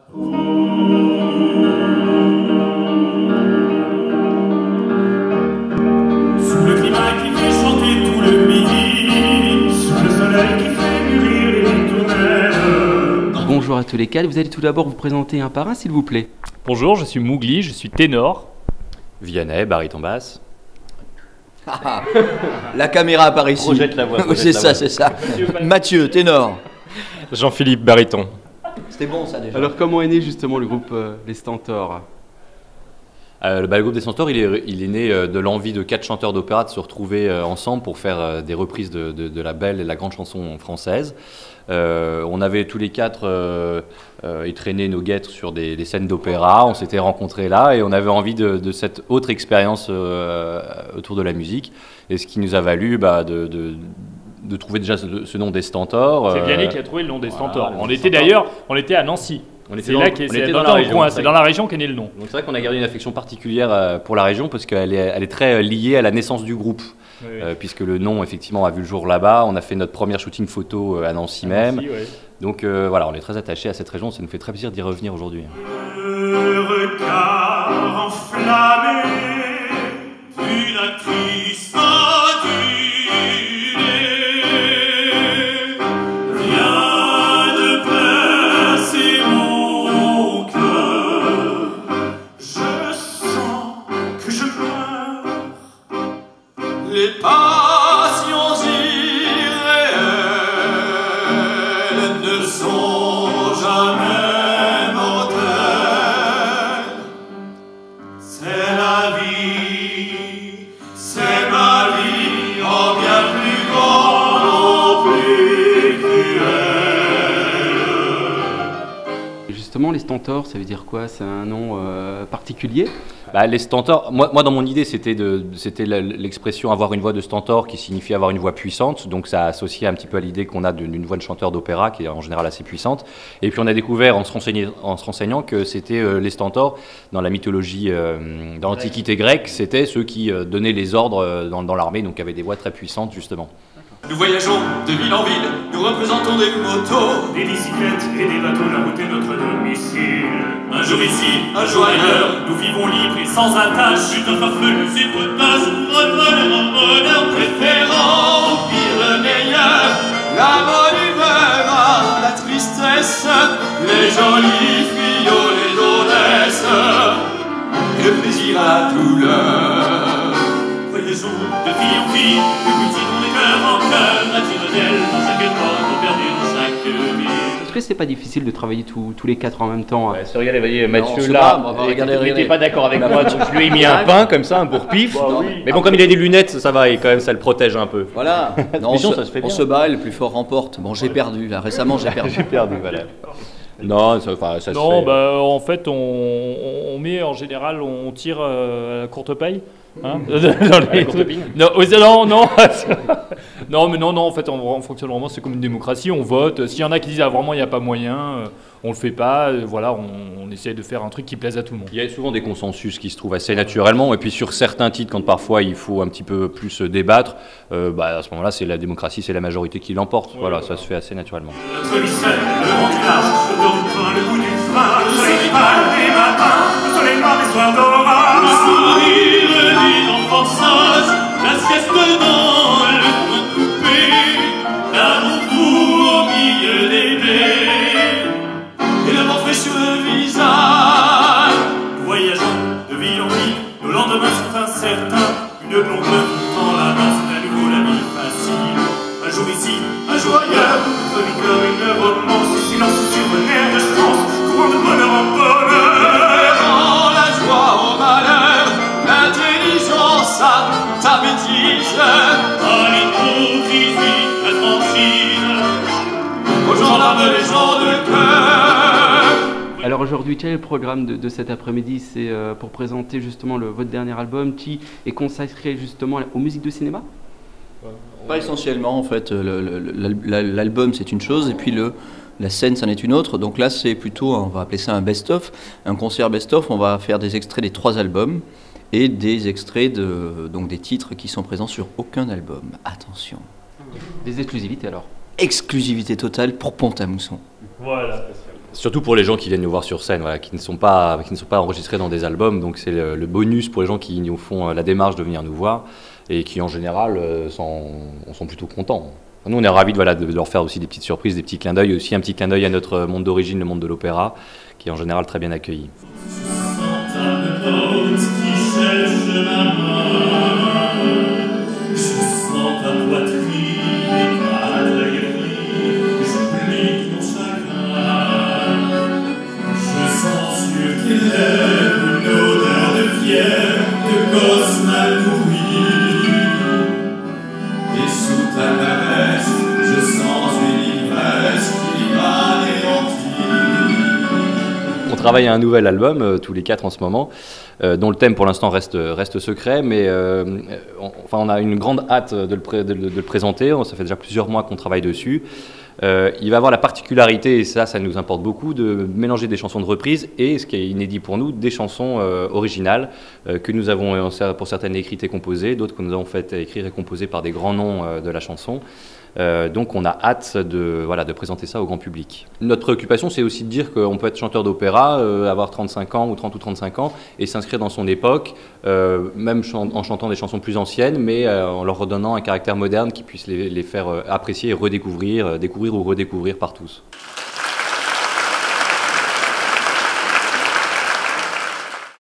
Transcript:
le climat qui fait chanter tout le midi, sous le soleil qui fait mûrir les tourelles. Bonjour à tous les quatre, vous allez tout d'abord vous présenter un par un s'il vous plaît. Bonjour, je suis Mougli, je suis ténor. Vianney, baryton basse. La caméra apparaît ici. Projette la voix. C'est ça, c'est ça. Mathieu, ténor. Jean-Philippe, baryton. C'était bon ça déjà. Alors comment est né justement le groupe Les Stentors? Le groupe des Stentors, il est né de l'envie de 4 chanteurs d'opéra de se retrouver ensemble pour faire des reprises de la belle et la grande chanson française. On avait tous les 4 étraîné nos guêtres sur des scènes d'opéra, on s'était rencontrés là et on avait envie de cette autre expérience autour de la musique. Et ce qui nous a valu de trouver déjà ce nom des Stentors. C'est Vianney qui a trouvé le nom des Stentors. Voilà, On était à Nancy. C'est dans dans la région qu'est né le nom. Donc c'est vrai qu'on a gardé une affection particulière pour la région parce qu'elle est très liée à la naissance du groupe. Oui. Puisque le nom effectivement a vu le jour là-bas. On a fait notre première shooting photo à Nancy même. Ouais. Donc voilà, on est très attaché à cette région. Ça nous fait très plaisir d'y revenir aujourd'hui. Le regard enflammé d'une actrice adulée vient de percer mon cœur. Je sens que je meurs. Les passions irréelles ne sont jamais mortelles. C'est la vie, c'est ma vie, en bien plus grande, en plus cruelle. Justement Les Stentors, ça veut dire quoi? C'est un nom particulier? Les Stentors, moi dans mon idée c'était l'expression avoir une voix de Stentor qui signifie avoir une voix puissante, donc ça associé un petit peu à l'idée qu'on a d'une voix de chanteur d'opéra qui est en général assez puissante. Et puis on a découvert en se renseignant que c'était les Stentors dans la mythologie, dans l'Antiquité grecque, c'était ceux qui donnaient les ordres dans l'armée, donc avaient des voix très puissantes justement. Nous voyageons de ville en ville, nous représentons des motos, des bicyclettes et des bateaux, la route est notre domicile. Un jour ici, un jour ailleurs, nous vivons libres et sans attache. Une farfelue, c'est potasse, un bonheur préférant au pire le meilleur. La bonne humeur à la tristesse, les jolies filles aux légendes, et le plaisir à la douleur. Voyageons de fille en fille, nous cultivons les cœurs en cœur, à tire d'elle dans chaque époque, on perdu dans chaque ville. Est-ce que c'est pas difficile de travailler tous les 4 en même temps? Se regarder, vous voyez, Mathieu on là, n'était pas d'accord avec moi, donc je lui ai mis un pain comme ça, un bourre-pif. Mais bon, comme il a des lunettes, ça va, et quand même ça le protège un peu. Voilà. Non, Mais sinon, ça se fait bien. on se bat, le plus fort remporte. Bon, j'ai perdu là. Récemment, j'ai perdu. J'ai perdu, voilà. Non, ça se fait. En fait, on met en général, on tire à la courte paille. Hein non, en fait, on fonctionne vraiment, c'est comme une démocratie, on vote. S'il y en a qui disent vraiment il n'y a pas moyen, on le fait pas, voilà, on essaie de faire un truc qui plaise à tout le monde. Il y a souvent des consensus qui se trouvent assez naturellement, et puis sur certains titres, quand parfois il faut un petit peu plus débattre, à ce moment-là, c'est la démocratie, c'est la majorité qui l'emporte. Ouais, voilà, voilà. ça se fait assez naturellement. Notre lycée, le vent du large, le bord du pain, le goût du frein, le soleil pâle des matins, le soleil noir des soirs d'orage, le sourire d'une enfant sage, la sieste dans le coin coupé, l'amour fou au milieu des baies, et le vent frais sur le visage. Nous voyageons de ville en ville, nos lendemains sont incertains, une blonde dans la main, c'est à nouveau la vie facile. Un jour ici, un jour ailleurs, notre vie comme une romance, le silence sur un air de chance, courant de bonheur en bonheur. Dans la joie au malheur, l'intelligence à ta bêtise, à l'hypocrisie, la franchise, aux gendarmes les gens de cœur. Alors aujourd'hui, quel est le programme de cet après-midi? C'est pour présenter justement votre dernier album qui est consacré justement aux musiques de cinéma? Pas essentiellement en fait. L'album c'est une chose et puis la scène c'en est une autre. Donc là c'est plutôt, on va appeler ça un best-of, un concert best-of. On va faire des extraits des 3 albums et des extraits donc des titres qui sont présents sur aucun album. Attention. Des exclusivités alors? Exclusivité totale pour Pont-à-Mousson. Voilà. Surtout pour les gens qui viennent nous voir sur scène, voilà, qui ne sont pas enregistrés dans des albums. Donc c'est le bonus pour les gens qui nous font la démarche de venir nous voir et qui en général sont plutôt contents. Nous on est ravis de leur faire aussi des petites surprises, des petits clins d'œil, aussi un petit clin d'œil à notre monde d'origine, le monde de l'opéra, qui est en général très bien accueilli. On travaille à un nouvel album, tous les 4 en ce moment, dont le thème pour l'instant reste secret, mais on a une grande hâte de le présenter. Ça fait déjà plusieurs mois qu'on travaille dessus. Il va avoir la particularité, et ça nous importe beaucoup, de mélanger des chansons de reprise et, ce qui est inédit pour nous, des chansons originales que nous avons pour certaines écrites et composées, d'autres que nous avons fait écrire et composer par des grands noms de la chanson. Donc on a hâte de présenter ça au grand public. Notre préoccupation, c'est aussi de dire qu'on peut être chanteur d'opéra, avoir 35 ans ou 30 ou 35 ans et s'inscrire dans son époque, même en chantant des chansons plus anciennes, mais en leur redonnant un caractère moderne qui puisse les faire apprécier et découvrir ou redécouvrir par tous.